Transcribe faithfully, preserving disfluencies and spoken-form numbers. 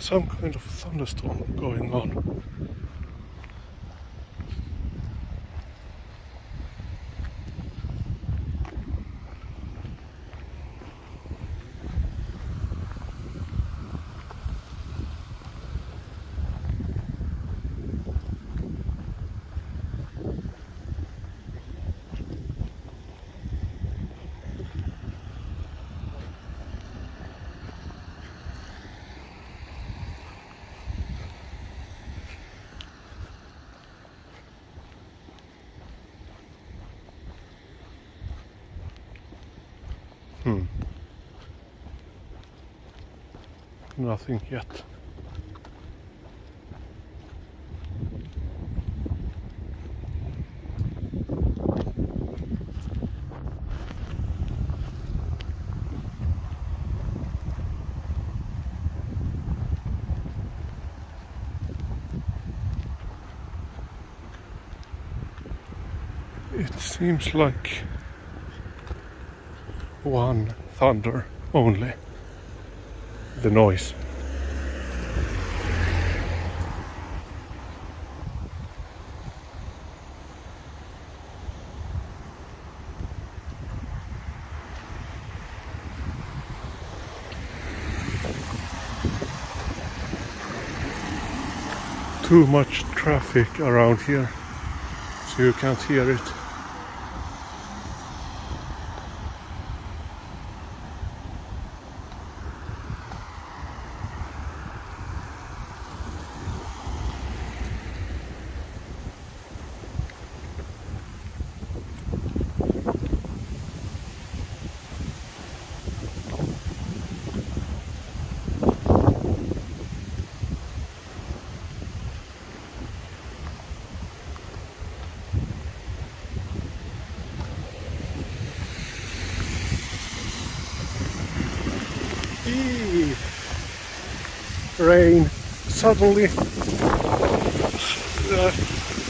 some kind of thunderstorm going on. Hmm. Nothing yet. It seems like one thunder only. The noise. Too much traffic around here, so you can't hear it. Eee. Rain suddenly. Uh,